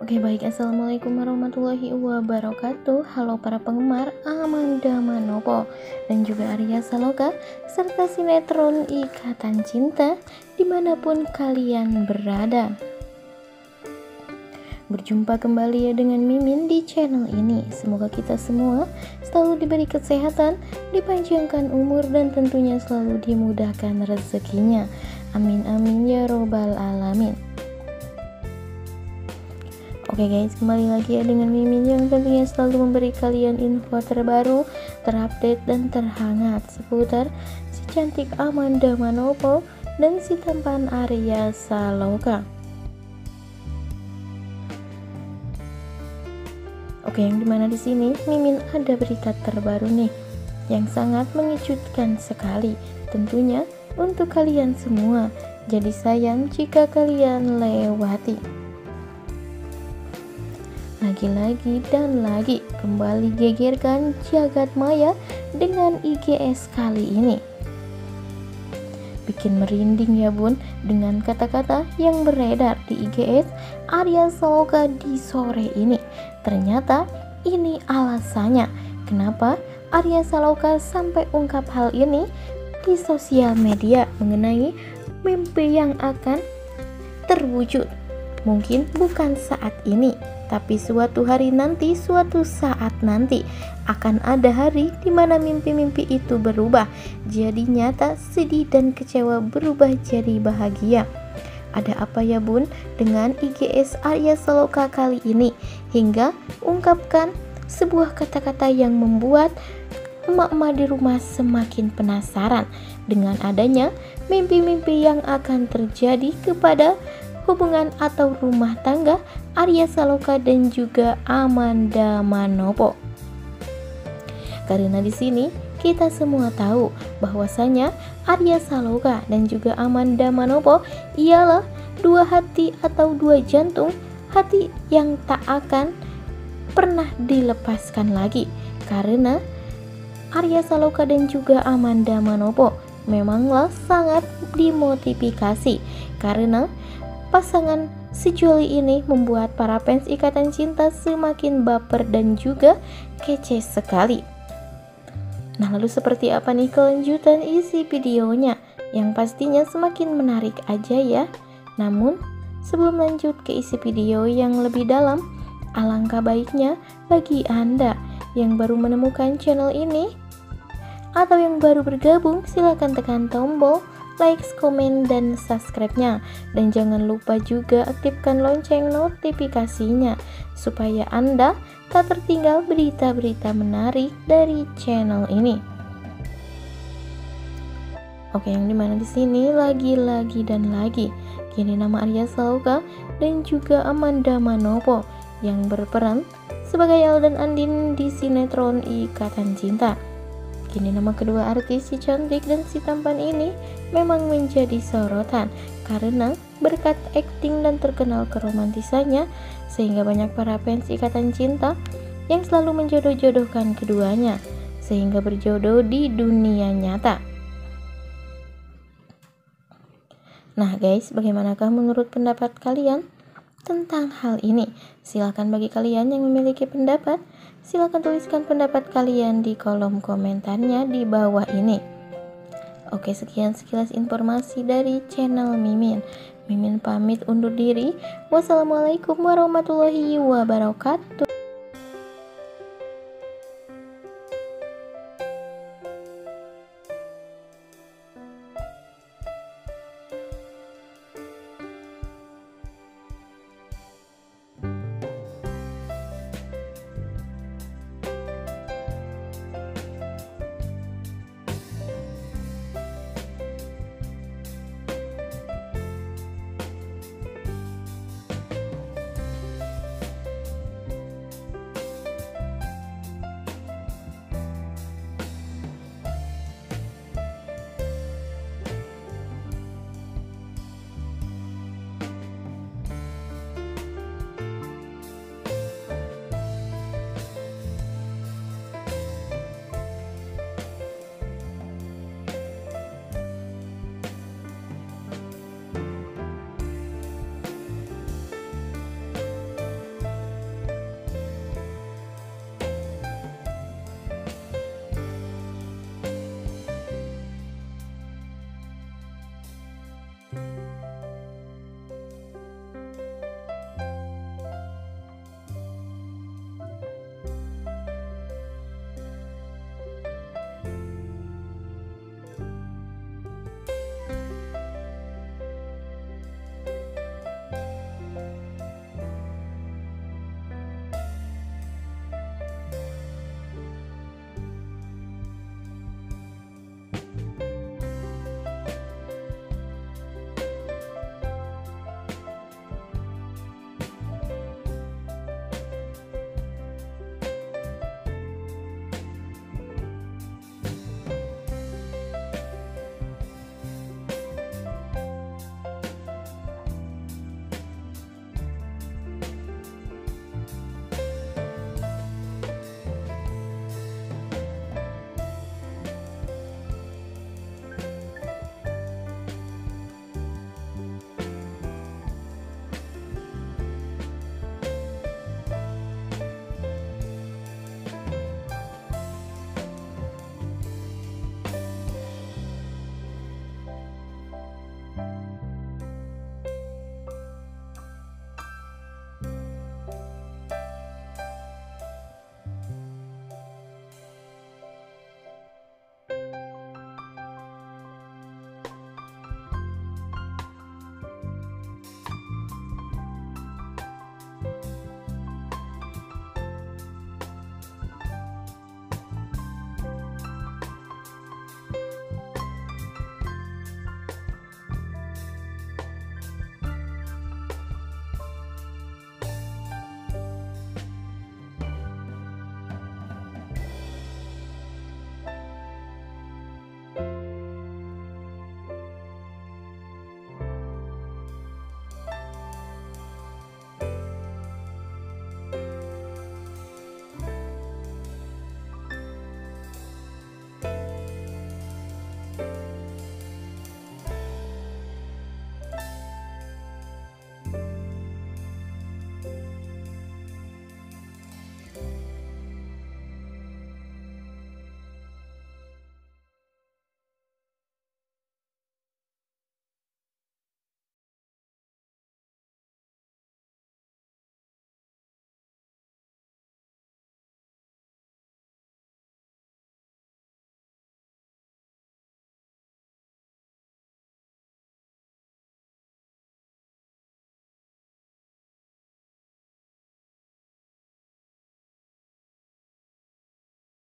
Oke baik, assalamualaikum warahmatullahi wabarakatuh. Halo para penggemar Amanda Manopo dan juga Arya Saloka serta sinetron Ikatan Cinta dimanapun kalian berada. Berjumpa kembali ya dengan Mimin di channel ini. Semoga kita semua selalu diberi kesehatan, dipanjangkan umur, dan tentunya selalu dimudahkan rezekinya. Amin amin ya robbal alamin. Oke guys, kembali lagi ya dengan Mimin yang tentunya selalu memberi kalian info terbaru, terupdate, dan terhangat seputar si cantik Amanda Manopo dan si tampan Arya Saloka. Oke, yang dimana di sini Mimin ada berita terbaru nih yang sangat mengejutkan sekali, tentunya untuk kalian semua. Jadi sayang jika kalian lewati. Lagi-lagi dan lagi kembali gegerkan jagat maya dengan IGS kali ini. Bikin merinding ya bun dengan kata-kata yang beredar di IGS Arya Saloka di sore ini. Ternyata ini alasannya kenapa Arya Saloka sampai ungkap hal ini di sosial media mengenai mimpi yang akan terwujud. Mungkin bukan saat ini, tapi suatu hari nanti, suatu saat nanti akan ada hari di mana mimpi-mimpi itu berubah jadi nyata, sedih dan kecewa berubah jadi bahagia. Ada apa ya bun dengan IGS Arya Saloka kali ini hingga ungkapkan sebuah kata-kata yang membuat emak-emak di rumah semakin penasaran dengan adanya mimpi-mimpi yang akan terjadi kepada hubungan atau rumah tangga Arya Saloka dan juga Amanda Manopo. Karena di sini kita semua tahu bahwasanya Arya Saloka dan juga Amanda Manopo ialah dua hati atau dua jantung, hati yang tak akan pernah dilepaskan lagi. Karena Arya Saloka dan juga Amanda Manopo memanglah sangat dimotivasi karena pasangan sejoli ini membuat para fans Ikatan Cinta semakin baper dan juga kece sekali. Nah, lalu seperti apa nih kelanjutan isi videonya? Yang pastinya semakin menarik aja ya. Namun, sebelum lanjut ke isi video yang lebih dalam, alangkah baiknya bagi Anda yang baru menemukan channel ini atau yang baru bergabung, silahkan tekan tombol like, komen, dan subscribe-nya. Dan jangan lupa juga aktifkan lonceng notifikasinya supaya Anda tak tertinggal berita-berita menarik dari channel ini. Oke, yang dimana di sini lagi-lagi dan lagi kini nama Arya Saloka dan juga Amanda Manopo yang berperan sebagai El dan Andin di sinetron Ikatan Cinta. Kini nama kedua artis si cantik dan si tampan ini memang menjadi sorotan karena berkat akting dan terkenal keromantisannya sehingga banyak para fans Ikatan Cinta yang selalu menjodoh-jodohkan keduanya sehingga berjodoh di dunia nyata. Nah guys, bagaimanakah menurut pendapat kalian tentang hal ini? Silahkan bagi kalian yang memiliki pendapat, silahkan tuliskan pendapat kalian di kolom komentarnya di bawah ini. Oke, sekian sekilas informasi dari channel Mimin. Mimin pamit undur diri. Wassalamualaikum warahmatullahi wabarakatuh.